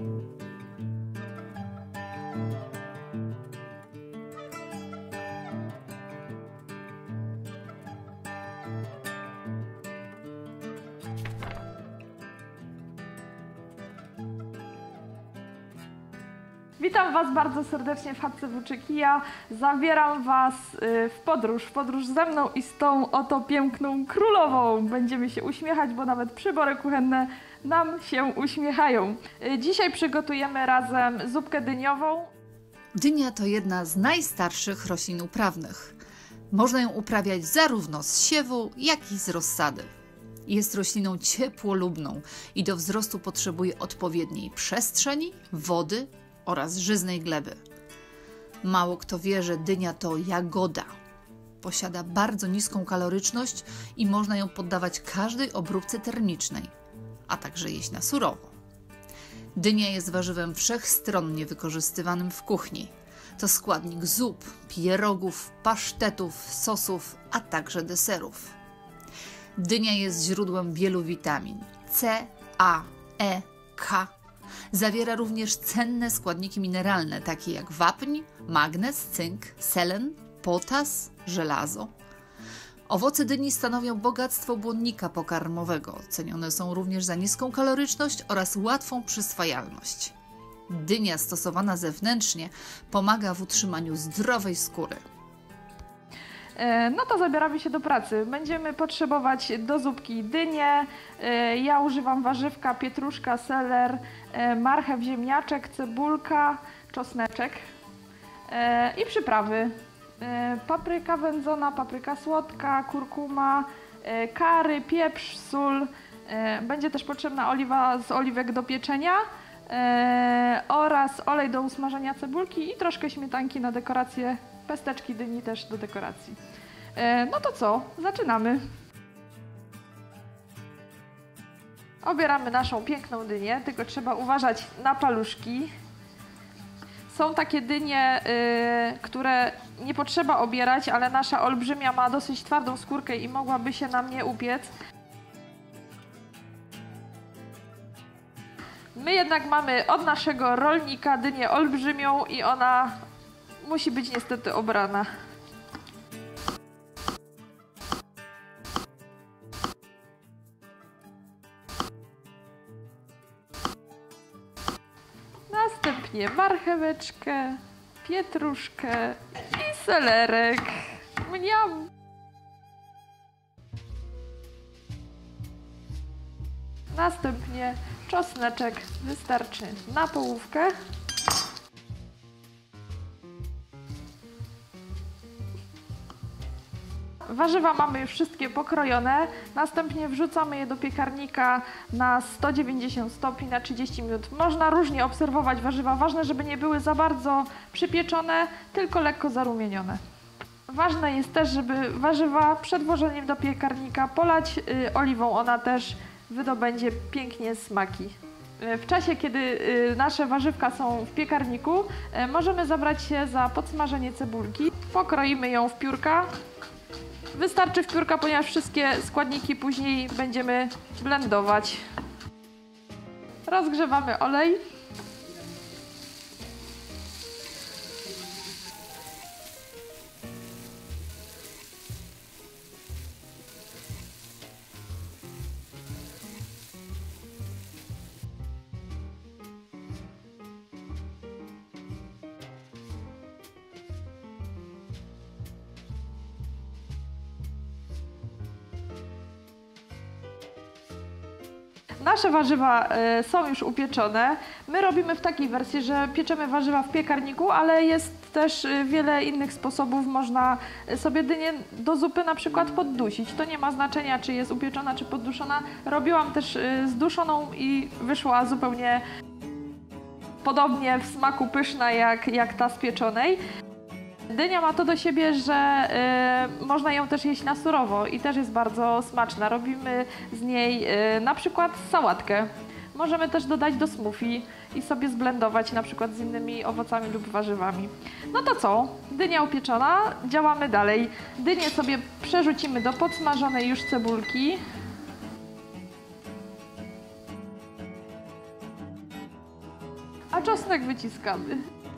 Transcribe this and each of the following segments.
Witam Was bardzo serdecznie w chatce Włóczykija. Zabieram Was w podróż ze mną i z tą oto piękną królową. Będziemy się uśmiechać, bo nawet przybory kuchenne nam się uśmiechają. Dzisiaj przygotujemy razem zupkę dyniową. Dynia to jedna z najstarszych roślin uprawnych. Można ją uprawiać zarówno z siewu, jak i z rozsady. Jest rośliną ciepłolubną i do wzrostu potrzebuje odpowiedniej przestrzeni, wody oraz żyznej gleby. Mało kto wie, że dynia to jagoda. Posiada bardzo niską kaloryczność i można ją poddawać każdej obróbce termicznej, a także jeść na surowo. Dynia jest warzywem wszechstronnie wykorzystywanym w kuchni. To składnik zup, pierogów, pasztetów, sosów, a także deserów. Dynia jest źródłem wielu witamin C, A, E, K. Zawiera również cenne składniki mineralne, takie jak wapń, magnez, cynk, selen, potas, żelazo. Owoce dyni stanowią bogactwo błonnika pokarmowego. Cenione są również za niską kaloryczność oraz łatwą przyswajalność. Dynia stosowana zewnętrznie pomaga w utrzymaniu zdrowej skóry. No to zabieramy się do pracy. Będziemy potrzebować do zupki dynię. Ja używam warzywka, pietruszka, seler, marchew, ziemniaczek, cebulka, czosneczek i przyprawy. Papryka wędzona, papryka słodka, kurkuma, curry, pieprz, sól. Będzie też potrzebna oliwa z oliwek do pieczenia oraz olej do usmażenia cebulki i troszkę śmietanki na dekorację. Pesteczki dyni też do dekoracji. No to co? Zaczynamy. Obieramy naszą piękną dynię, tylko trzeba uważać na paluszki. Są takie dynie, które nie potrzeba obierać, ale nasza olbrzymia ma dosyć twardą skórkę i mogłaby się nam nie upiec. My jednak mamy od naszego rolnika dynię olbrzymią i ona musi być niestety obrana. Następnie marcheweczkę, pietruszkę i selerek. Mniam! Następnie czosneczek wystarczy na połówkę. Warzywa mamy już wszystkie pokrojone, następnie wrzucamy je do piekarnika na 190 stopni na 30 minut. Można różnie obserwować warzywa, ważne, żeby nie były za bardzo przypieczone, tylko lekko zarumienione. Ważne jest też, żeby warzywa przed włożeniem do piekarnika polać oliwą, ona też wydobędzie pięknie smaki. W czasie, kiedy nasze warzywka są w piekarniku, możemy zabrać się za podsmażenie cebulki. Pokroimy ją w piórka. Wystarczy w piórka, ponieważ wszystkie składniki później będziemy blendować. Rozgrzewamy olej. Nasze warzywa są już upieczone. My robimy w takiej wersji, że pieczemy warzywa w piekarniku, ale jest też wiele innych sposobów. Można sobie dynię do zupy na przykład poddusić. To nie ma znaczenia, czy jest upieczona, czy podduszona. Robiłam też zduszoną i wyszła zupełnie podobnie w smaku pyszna jak ta z pieczonej. Dynia ma to do siebie, że można ją też jeść na surowo i też jest bardzo smaczna. Robimy z niej na przykład sałatkę. Możemy też dodać do smoothie i sobie zblendować na przykład z innymi owocami lub warzywami. No to co? Dynia upieczona, działamy dalej. Dynię sobie przerzucimy do podsmażonej już cebulki. czosnek wyciskamy.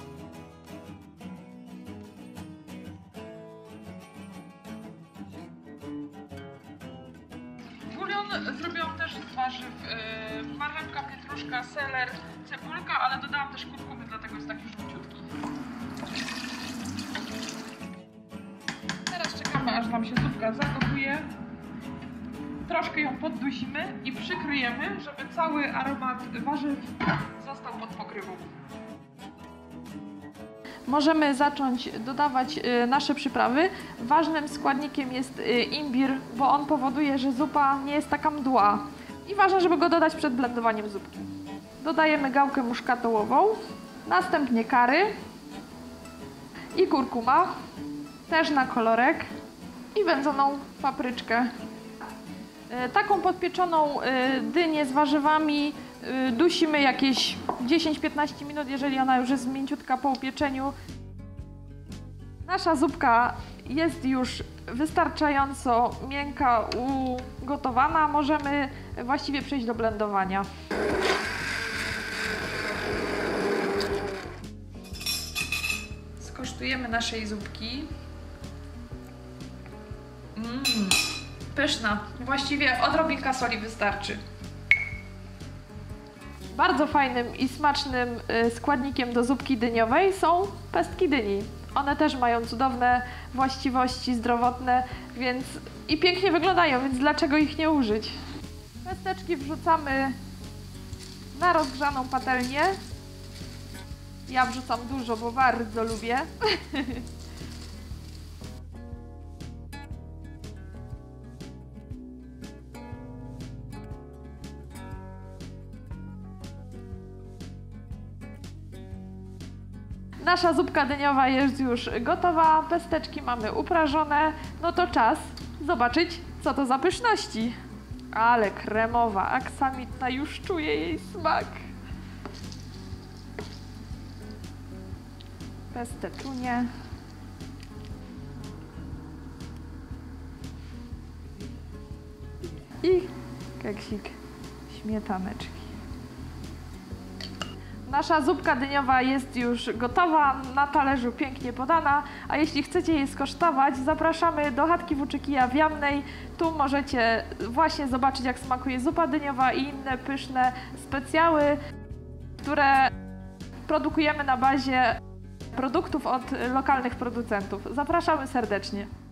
Bulion zrobiłam też z warzyw, marchewka, pietruszka, seler, cebulka, ale dodałam też kurkumy, dlatego jest taki żółciutki. Teraz czekamy, aż nam się zupka zagotuje. Troszkę ją poddusimy i przykryjemy, żeby cały aromat warzyw został pod pokrywą. Możemy zacząć dodawać nasze przyprawy. Ważnym składnikiem jest imbir, bo on powoduje, że zupa nie jest taka mdła. I ważne, żeby go dodać przed blendowaniem zupki. Dodajemy gałkę muszkatołową, następnie curry i kurkuma, też na kolorek, i wędzoną papryczkę. Taką podpieczoną dynię z warzywami dusimy jakieś 10-15 minut, jeżeli ona już jest mięciutka po upieczeniu. Nasza zupka jest już wystarczająco miękka, ugotowana. Możemy właściwie przejść do blendowania. Skosztujemy naszej zupki. Pyszna. Właściwie odrobinka soli wystarczy. Bardzo fajnym i smacznym składnikiem do zupki dyniowej są pestki dyni. One też mają cudowne właściwości zdrowotne, więc i pięknie wyglądają, więc dlaczego ich nie użyć? Pesteczki wrzucamy na rozgrzaną patelnię. Ja wrzucam dużo, bo bardzo lubię. Nasza zupka dyniowa jest już gotowa, pesteczki mamy uprażone, no to czas zobaczyć, co to za pyszności. Ale kremowa, aksamitna, już czuję jej smak. Pesteczunie. I keksik śmietaneczki. Nasza zupka dyniowa jest już gotowa, na talerzu pięknie podana, a jeśli chcecie jej skosztować, zapraszamy do chatki Włóczykija w Jamnej. Tu możecie właśnie zobaczyć, jak smakuje zupa dyniowa i inne pyszne specjały, które produkujemy na bazie produktów od lokalnych producentów. Zapraszamy serdecznie.